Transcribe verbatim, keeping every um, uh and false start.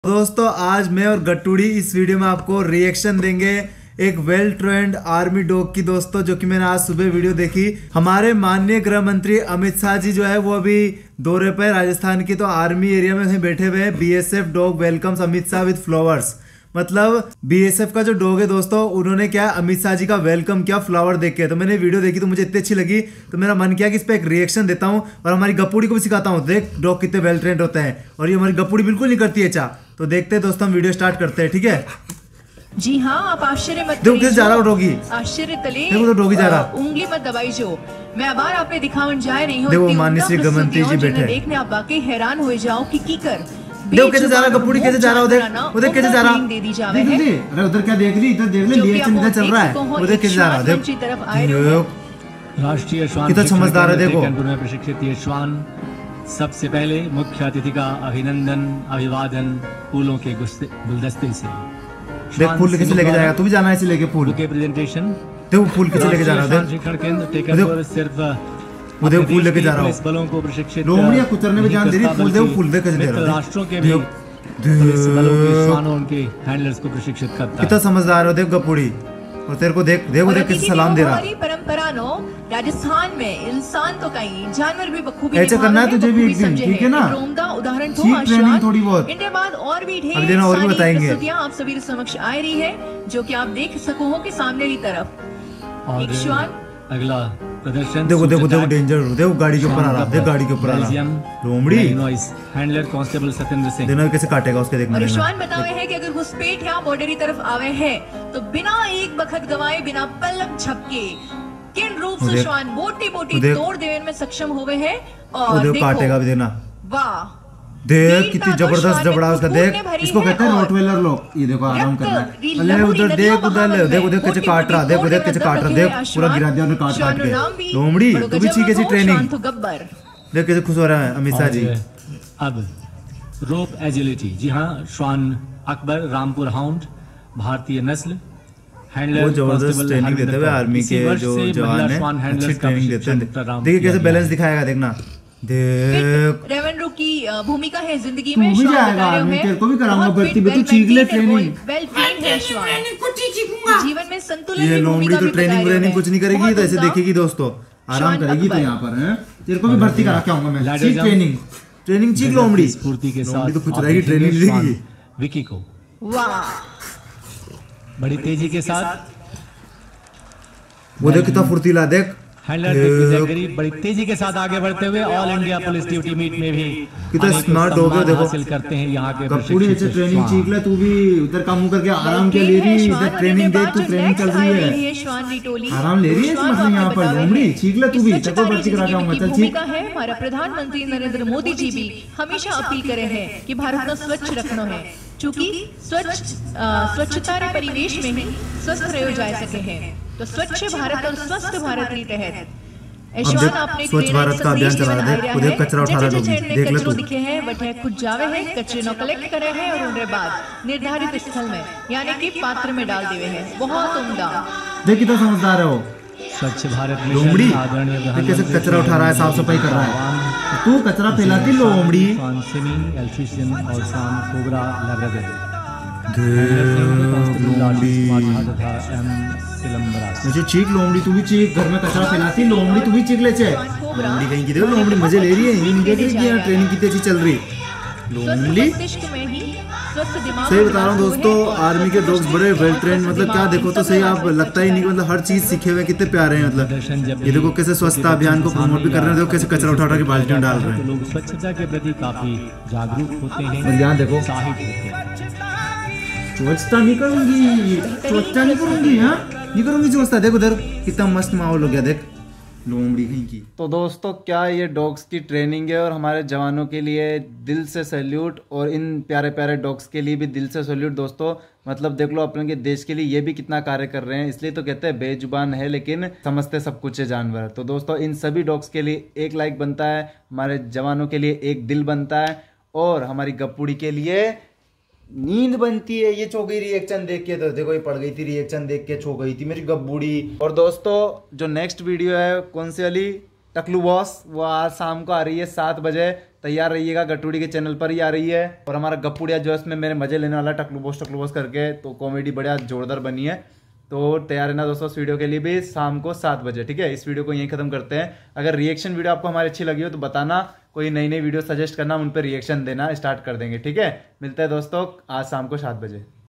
दोस्तों आज मैं और गट्टूड़ी इस वीडियो में आपको रिएक्शन देंगे एक वेल ट्रेंड आर्मी डॉग की। दोस्तों जो कि मैंने आज सुबह वीडियो देखी, हमारे माननीय गृह मंत्री अमित शाह जी जो है वो अभी दौरे पे राजस्थान की, तो आर्मी एरिया में कहीं बैठे हुए हैं। BSF dog welcomes Amit Shah with flowers, मतलब बीएसएफ का जो डॉग है दोस्तों, उन्होंने क्या अमित शाह जी का वेलकम किया फ्लावर देख के। तो मैंने वीडियो देखी तो मुझे इतनी अच्छी लगी, तो मेरा मन किया कि इस पर एक रिएक्शन देता हूं और हमारी गप्पूड़ी को भी सिखाता हूं। देख डॉग कितने वेल ट्रेंड होते हैं, और ये हमारी गप्पूड़ी बिल्कुल नहीं करती है चा। तो देखते हैं दोस्तों, हम वीडियो स्टार्ट करते हैं, ठीक है। जी हाँ, आप आश्चर्य मत देखो कैसे जा रहा हूँ डॉगी, आश्चर्य तले देखो तो डॉगी जा रहा, उंगली मत दबाई जो मैं आबार आप पे दिखावन जा रही हूँ। देखो माननीय श्री गृह मंत्री जी बैठे, देखने आप वाकई हैरान हो जाओ कि की कर देखो कैसे जा रहा है गप्पूड़ी, कैसे जा रहा है उधर, उधर कैसे जा रहा है, अरे उधर क्या देख रही, इधर देख ले, रिएक्शन इधर चल रहा है, उधर कैसे जा रहा है, देखो राष्ट्रीय श्वान कितना समझदार है। देखो प्रशिक्षित ये श्वान सबसे पहले मुख्य अतिथि का अभिनंदन अभिवादन फूलों के गुलदस्ते से। देख फूल कैसे लेके जाएगा, तू भी जाना है ऐसे लेके फूल के प्रेजेंटेशन। देखो फूल कैसे लेके जा रहा है, प्रशिक्षण केंद्र टेकन सिर्फ उधर फूल लेके जा रहा हूँ। बलों को प्रशिक्षित लोमड़ियां कुतरने में ध्यान दे रही, फूल देखो फूल देख कैसे दे रहा है। राष्ट्रों के भी पुलिस बलों के श्वानों उनके हैंडलर्स को प्रशिक्षित करता है। कितना समझदार हो देख गप्पूड़ी, और तेरे को देख देखो देख कैसे सलाम दे रहा है। परंपरा नो राजस्थान में इंसान तो कहीं जानवर भी बखूबी ऐसा करना है तुझे भी एक दिन, ठीक है ना। उदाहरण ट्रेनिंग थोड़ी बहुत इंडिया बाद और भी ढेर देना, और भी बताएंगे। आप सभी समक्ष आ रही है, जो कि आप देख सको हो कि सामने की तरफ और श्वान अगला प्रदर्शन। देखो देखो देखो डेंजर, देखो गाड़ी के ऊपर आ रहा है, देख गाड़ी के ऊपर आ रहा है लोमड़ी। हैंडलर कांस्टेबल सत्येंद्र सिंह देखना कैसे काटेगा उसके, देखना श्वान बतावे है कि अगर घुसपैठ या बॉर्डर की तरफ आवे है तो बिना एक बखत गवाए, बिना पलक झपके किन रूप से श्वान बोटी बोटी तोड़ देने में सक्षम हुए है। और देखो काटेगा भी, देना वाह देख कितनी जबरदस्त जबड़ा उसका, देख इसको कहते हैं रोटवेलर लोग। ये देखो आराम कर रहा है, अरे उधर देख उधर देखो देख कैसे काट रहा, देखो देख कैसे काट रहा, देख पूरा गिरा दिया उसने काट काट के। लोमड़ी तू भी सीख ऐसी ट्रेनिंग, देख कैसे खुश हो रहा है अमित शाह जी। अब रोप एजिलिटी, जी हाँ, श्वान अकबर रामपुर हाउंड भारतीय नस्ल हैंडलर, वो जबरदस्त ट्रेनिंग देते हुए आर्मी के जो जवान है, अच्छी ट्रेनिंग देते हैं। देखिए कैसे बैलेंस दिखाएगा, देखना देख रेवेन्यू की भूमिका है जिंदगी में। तू भी जाएगा आर्मी, तेरे को भी कराऊंगा भर्ती में, तू सीख ले ट्रेनिंग। वेल ट्रेन्ड है श्वान, जीवन में संतुलन। ये लोमड़ी तो ट्रेनिंग ट्रेनिंग कुछ नहीं करेगी, तो ऐसे देखेगी दोस्तों, आराम करेगी। तो यहाँ पर है, तेरे को भी भर्ती करा के आऊंगा मैं। सीख ट्रेनिंग, ट्रेनिंग सीख लोमड़ी, स्फूर्ति के साथ तो खुश रहेगी, ट्रेनिंग देगी विकी को। वाह बड़ी तेजी के साथ वो देख कितना फुर्तीला, देख हैंडलर बड़ी तेजी के साथ आगे बढ़ते हुए all India police duty meet में भी कितना स्मार्ट हो गए। देखो हासिल करते हैं यहाँ के पूरी अच्छे ट्रेनिंग सीख ले, तू भी उधर काम करके आराम के ले रही, इधर ट्रेनिंग दे, तू ट्रेनिंग चल रही है, आराम ले रही है मतलब यहाँ पर। लोमड़ी सीख ले तू भी, चलो भर्ती करा के आऊंगा, चल सीख। हमारा प्रधानमंत्री नरेंद्र मोदी जी भी हमेशा अपील करे हैं कि भारत को स्वच्छ रखना है, चूंकि स्वच्छ स्वच्छता रे परिवेश में ही स्वस्थ रहो जा सके हैं। तो स्वच्छ भारत और स्वस्थ भारत के तहत श्वान आपने स्वच्छ भारत का अभियान चला रहा है, खुद कचरा उठा रहा है, देख ले तू। दिखे हैं वटे खुद जावे हैं, कचरे नो कलेक्ट करे हैं और उनके बाद निर्धारित स्थल में यानी कि पात्र में डाल देवे हैं। बहुत उम्दा, देख कितना समझदार है वो। स्वच्छ भारत लोमड़ी कैसे कचरा उठा रहा है, साफ सफाई कर रहा है, तू कचरा फैलाती लोमड़ी। और शाम कोबरा लैब्राडोर मुझे चीख लोमड़ी, तू भी चीख, घर में कचरा फैलाती लोमड़ी, तू भी चीख ले चे। लोमड़ी कहीं की देखो, लोमड़ी मजे ले रही है, ये नहीं देख रही कि ट्रेनिंग कितनी अच्छी चल रही लोमड़ी। सही बता रहा हूँ दोस्तों, आर्मी के डॉग्स बड़े वेल ट्रेंड, मतलब क्या देखो तो सही, आप लगता ही नहीं, मतलब हर चीज सीखे हुए कितने प्यारे हैं। मतलब ये देखो कैसे स्वच्छता अभियान को प्रमोट भी कर रहे हैं, देखो कैसे कचरा उठा उठा के बाल्टी में डाल रहे हैं। लोग स्वच्छता के प्रति काफी जागरूक होते हैं, और यहाँ देखो स्वच्छता नहीं करूंगी, स्वच्छता नहीं करूंगी, हाँ नहीं करूंगी स्वच्छता। देखो उधर कितना मस्त माहौल हो गया, देख लोमड़ी कहीं की। तो दोस्तों क्या ये डॉग्स की ट्रेनिंग है, और हमारे जवानों के लिए दिल से सैल्यूट, और इन प्यारे प्यारे डॉग्स के लिए भी दिल से सैल्यूट दोस्तों। मतलब देख लो अपने के देश के लिए ये भी कितना कार्य कर रहे हैं, इसलिए तो कहते हैं बेजुबान है लेकिन समझते सब कुछ है जानवर। तो दोस्तों इन सभी डॉग्स के लिए एक लाइक बनता है, हमारे जवानों के लिए एक दिल बनता है, और हमारी गप्पूड़ी के लिए नींद बनती है। ये छो गई रिएक्शन देख के, तो देखो ये पड़ गई थी रिएक्शन देख के, छो गई थी मेरी गब्बूड़ी। और दोस्तों जो नेक्स्ट वीडियो है कौन सी वाली, टकलू बॉस, वो आज शाम को आ रही है सात बजे। तैयार रहिएगा, गटूड़ी के चैनल पर ही आ रही है। और हमारा गप्पुड़िया जो है उसमें मेरे मजे लेने वाला टकलू बोस टकलू बोस करके, तो कॉमेडी बढ़िया जोरदार बनी है। तो तैयार रहना दोस्तों इस वीडियो के लिए भी, शाम को सात बजे, ठीक है। इस वीडियो को यहीं खत्म करते हैं। अगर रिएक्शन वीडियो आपको हमारी अच्छी लगी हो तो बताना, कोई नई नई वीडियो सजेस्ट करना, उन पर रिएक्शन देना स्टार्ट कर देंगे, ठीक है। मिलते हैं दोस्तों आज शाम को सात बजे।